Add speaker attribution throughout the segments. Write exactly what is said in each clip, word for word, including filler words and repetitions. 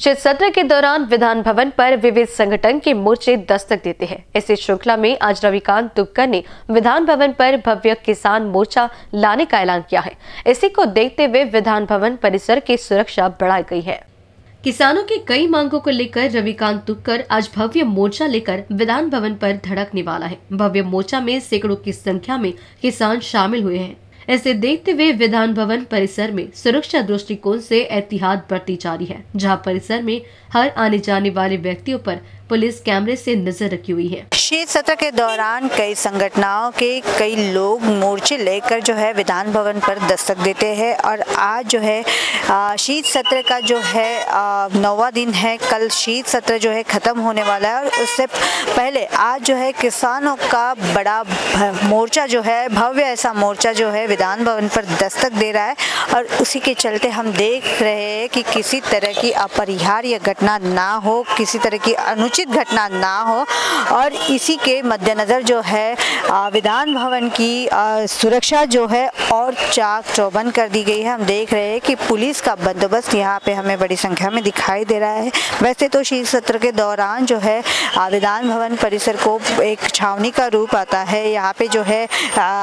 Speaker 1: शीत सत्र के दौरान विधान भवन पर विविध संगठन के मोर्चे दस्तक देते हैं। इसी श्रृंखला में आज रविकांत तुपकर ने विधान भवन पर भव्य किसान मोर्चा लाने का ऐलान किया है। इसी को देखते हुए विधान भवन परिसर की सुरक्षा बढ़ाई गई है। किसानों की कई मांगों को लेकर रविकांत तुपकर आज भव्य मोर्चा लेकर विधान भवन पर धड़कने वाला है। भव्य मोर्चा में सैकड़ों की संख्या में किसान शामिल हुए हैं। इसे देखते हुए विधान भवन परिसर में सुरक्षा दृष्टिकोण से एहतियात बरती जा रही है, जहां परिसर में हर आने जाने वाले व्यक्तियों पर पुलिस कैमरे से नजर रखी हुई है।
Speaker 2: शीत सत्र के दौरान कई संगठनों के कई लोग मोर्चे लेकर जो है विधान भवन पर दस्तक देते हैं और आज जो है शीत सत्र का जो है नौवां दिन है। कल शीत सत्र जो है खत्म होने वाला है और उससे पहले आज जो है किसानों का बड़ा मोर्चा जो है भव्य ऐसा मोर्चा जो है विधान भवन पर दस्तक दे रहा है और उसी के चलते हम देख रहे हैं कि किसी तरह की अपरिहार्य घटना ना हो, किसी तरह की अनुचित घटना ना हो और इसी के मद्देनजर जो है विधान भवन की सुरक्षा जो है और चाक चौबंद कर दी गई है। हम देख रहे हैं कि पुलिस का बंदोबस्त यहाँ पे हमें बड़ी संख्या में दिखाई दे रहा है। वैसे तो शीत सत्र के दौरान जो है विधान भवन परिसर को एक छावनी का रूप आता है। यहाँ पे जो है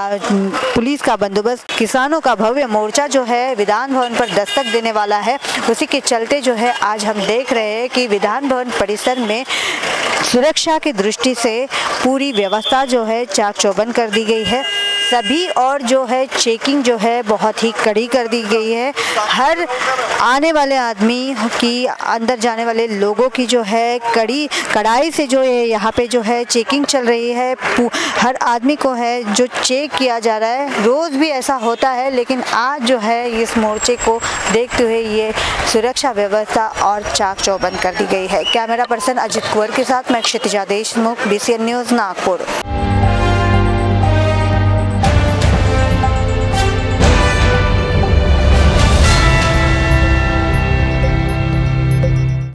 Speaker 2: पुलिस का बंदोबस्त, किसानों का भव्य मोर्चा जो है विधान भवन पर दस्तक देने वाला है। उसी के चलते जो है आज हम देख रहे हैं कि विधान भवन परिसर में सुरक्षा की दृष्टि से पूरी व्यवस्था जो है चाक चौबंद कर दी गई है। सभी और जो है चेकिंग जो है बहुत ही कड़ी कर दी गई है। हर आने वाले आदमी की, अंदर जाने वाले लोगों की जो है कड़ी कड़ाई से जो है यहाँ पे जो है चेकिंग चल रही है। हर आदमी को है जो चेक किया जा रहा है। रोज़ भी ऐसा होता है, लेकिन आज जो है इस मोर्चे को देखते हुए ये सुरक्षा व्यवस्था और चाक चौबंद कर दी गई है। कैमरा पर्सन अजित कुंवर के साथ मैं Kshitija Deshmukh, B C N news, Nagpur.